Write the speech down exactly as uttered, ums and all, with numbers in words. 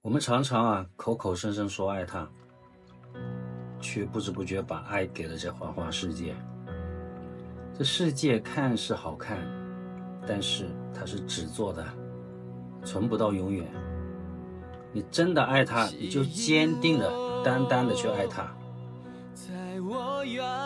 我们常常啊口口声声说爱他，却不知不觉把爱给了这花花世界。这世界看似好看，但是它是纸做的，存不到永远。你真的爱他，你就坚定的、单单的去爱他。 在我远